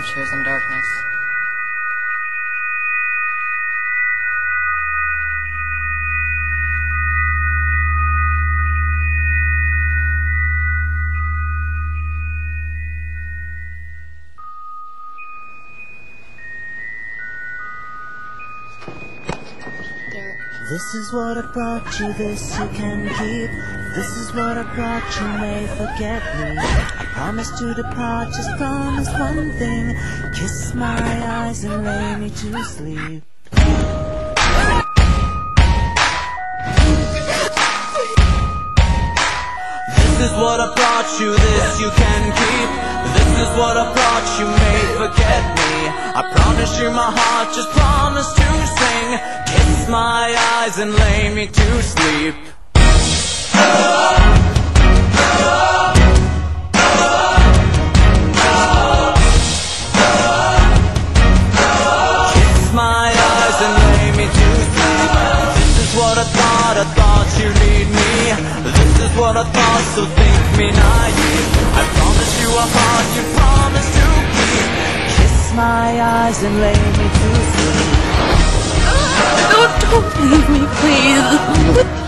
I've chosen darkness. This is what I brought you, this you can keep. This is what I brought you, may forget me. I promise to depart, just promise one thing. Kiss my eyes and lay me to sleep. This is what I brought you, this you can keep. This is what I brought you, may forget me. I promise you my heart, just promise to sing. Kiss my eyes and lay me to sleep. Kiss my eyes and lay me to sleep. This is what I thought you'd need me. This is what I thought, so think me naive. I promise you a heart you promise to keep. Kiss my eyes and lay me to sleep. Don't leave me, please.